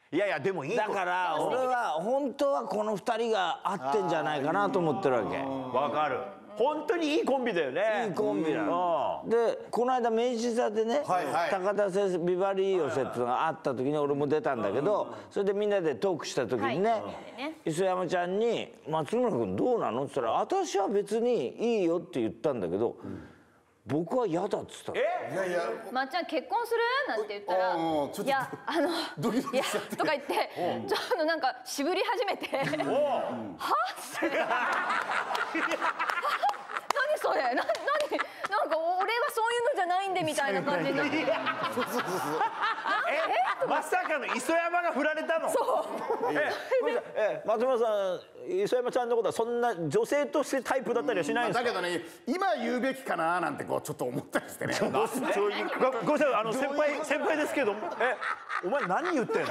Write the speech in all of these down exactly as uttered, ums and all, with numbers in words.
いやいやでもいいだから俺は本当はこのふたりが合ってんじゃないかなと思ってるわけ。 わかる。本当にいいコンビだよね。 いいコンビなの。でこの間明治座でね、高田先生ビバリー寄せっていうのがあった時に俺も出たんだけど、それでみんなでトークした時にね、磯山ちゃんに「松村君どうなの?」って言ったら「私は別にいいよ」って言ったんだけど、僕は嫌だっつったの。 え？ いやいや、 まっちゃん結婚するなんて言ったら、いやあのドキドキしちゃってとか言ってちょっとなんか渋り始めて、はって何それ、な、なに、なんか俺はそういうのじゃないんでみたいな感じになって。 そうそうそうそう。 え、まさかの磯山が振られたの？ そう。 え、え、松村さん、磯山ちゃんのことはそんな女性としてタイプだったりはしないんですか？ だけどね、今言うべきかななんてこうちょっと思ったりしてね。 ごごめんなさい、あの先輩先輩ですけど、え、お前何言ってんの？ いや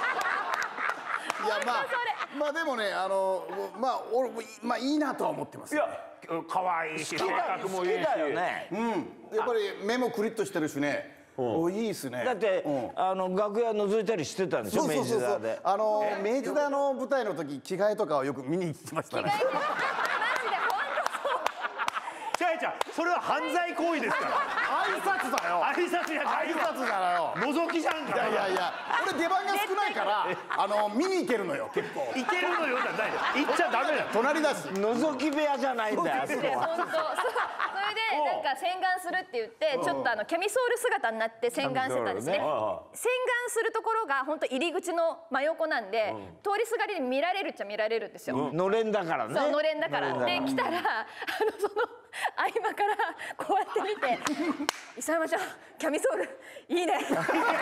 まあまあでもね、あのまあ俺まあいいなとは思ってます。 いや、可愛いし性格もいいし。 だよね。 うん、やっぱり目もクリッとしてるしね。お、いいですね。 だってあの楽屋覗いたりしてたんでしょ、明治座で。 あの明治座の舞台の時着替えとかをよく見に行ってましたね。 マジで本違う違う、それは犯罪行為ですから。 挨拶だよ。 挨拶や挨拶だよ。 覗きじゃんか。 いやいやいや、俺出番が少ないからあの見に行けるのよ結構。 いけるのよじゃない。行っちゃダメだよ。 隣だし。 覗き部屋じゃないんだよ。あそこは当。それでなんか洗顔するって言ってちょっとあのキャミソール姿になって洗顔してたんですね。洗顔するところが本当入り口の真横なんで、通りすがりで見られるっちゃ見られるんですよ。 のれんだからね。 そう、のれんだから。で来たらあのその合間からこうやって見て「磯山ちゃんキャミソールいいね」なんか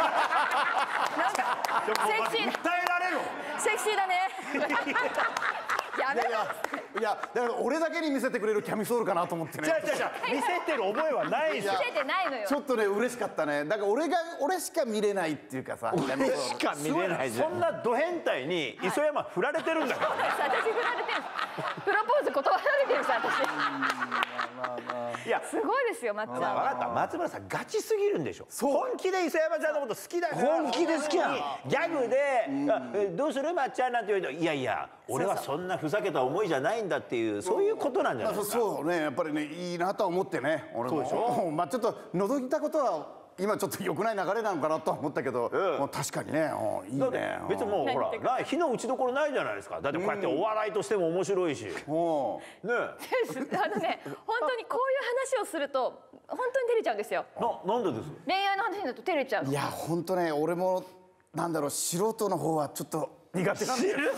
セクシー、 訴えられろ。 セクシーだね。やめろ。 いやいや、だから俺だけに見せてくれるキャミソールかなと思ってね。 違う違う違う、見せてる覚えはないですよ。 見せてないのよ。 ちょっとね嬉しかったね。だから俺が俺しか見れないっていうかさ。俺しか見れないじゃん。 そんなド変態に磯山振られてるんだから。 私振られてる。プロポーズ断られてるし私。 いや、 すごいですよ、まっちゃん。 分かった、松村さんガチすぎるんでしょ。本気で磯山ちゃんのこと好きだから。 本気で好きなの。 ギャグで「えどうするまっちゃん」なんて言うと「いやいや俺はそんなふざけた思いじゃないんだ」っていう、そういうことなんじゃないですか。 そうね、やっぱりねいいなとは思ってね。俺も。そうでしょ。まあちょっと覗いたことは今ちょっと良くない流れなのかなとは思ったけど、もう確かにね、いいだってね。 別にもうほらな火の打ちどころないじゃないですか。だってこうやってお笑いとしても面白いしね。 あのね、本当にこういう話をすると本当に照れちゃうんですよ。 な、なんでです？ 恋愛の話になると照れちゃう。 いや本当ね、俺もなんだろう、素人の方はちょっと苦手なんだよ。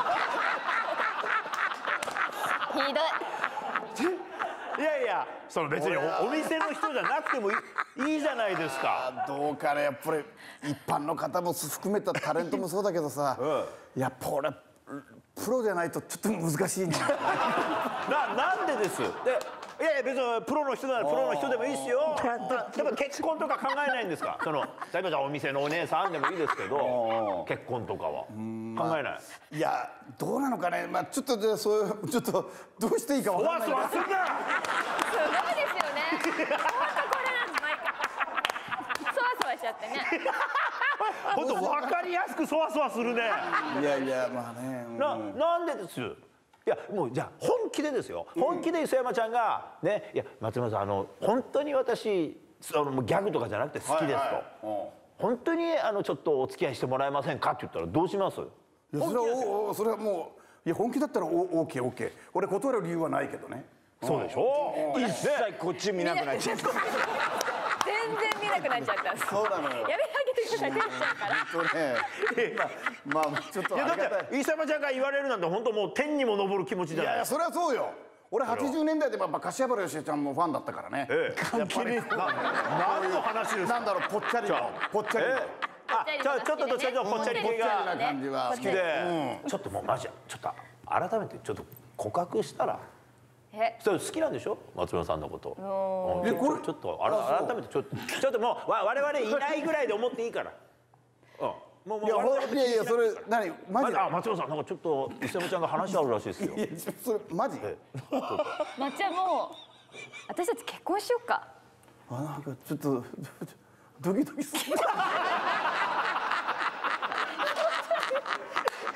ひどい。 いやいや、その別に お, お店の人じゃなくてもい い, いいじゃないですか。 どうかね、やっぱり一般の方も含めたタレントもそうだけどさ、うん、やっぱ俺プロじゃないとちょっと難しいね。 な, なんでですで、いやいや別にプロの人ならプロの人でもいいですよ。でも結婚とか考えないんですか？その例えばじゃあお店のお姉さんでもいいですけど、結婚とかは考えない？ いやどうなのかね。まあちょっとじゃあそういうちょっとどうしていいかわからない。 そわそわするな。 すごいですよね。本当これなんです毎回。そわそわしちゃってね。 本当分かりやすくそわそわするね。 いやいやまあね。 ななんでです？いやもうじゃあ本気でですよ。本気で磯山ちゃんがね、いや松村さんあの本当に私そのギャグとかじゃなくて好きですと。本当にあのちょっとお付き合いしてもらえませんかって言ったらどうします？ いやそれはおそれはもういや本気だったらオーケーオーケー。俺断る理由はないけどね。 そうでしょ。 一切こっち見なくなっちゃった。 全然見なくなっちゃったんです。 そうなのよ。 やめてあげてください。照れちゃうから。 本当ね。まあまあちょっといやだって磯山ちゃんが言われるなんて本当もう天にも昇る気持ちじゃない。 いやいやそれはそうよ。俺はちじゅうねんだいでやっぱ柏原芳恵ちゃんもファンだったからね。 ええ、関係ねえ。何の話ですか？ なんだろうぽっちゃりのぽっちゃりの。 あ、ちょちょっとどっちかというとぽっちゃり系がな感じは好きで、ちょっともうマジちょっと改めてちょっと告白したら。 え、 それ好きなんでしょ松村さんのこと。 えこれちょっとあら改めてちょっとちょっともうわ我々いないぐらいで思っていいから。うん。もうもういやほいやいやそれ何マジで。 あ松村さんなんかちょっと磯山ちゃんが話あるらしいですよ。 いやそれマジ。 まっちゃんもう私たち結婚しようか。 あなんかちょっとドキドキする。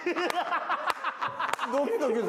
ドキドキする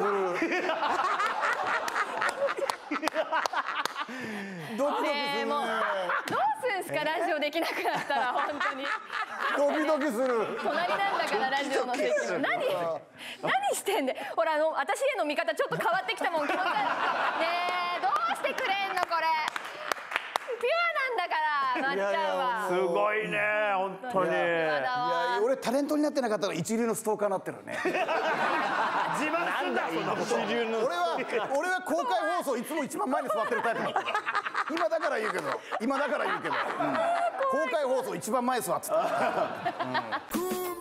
ドキドキするねえもうどうすんすかラジオできなくなったら本当にドキドキする隣なんだからラジオの席も何何してんでほらあの私への見方ちょっと変わってきたもん気持ち悪いねえどうしてくれんのこれピュアなんだからまっちゃんはすごいね本当に。 いや俺タレントになってなかったら一流のストーカーになってるね自慢すんだそんなこと。 俺は俺は公開放送いつも一番前に座ってるタイプだった今だから言うけど今だから言うけど、うん、公開放送一番前に座ってた、うん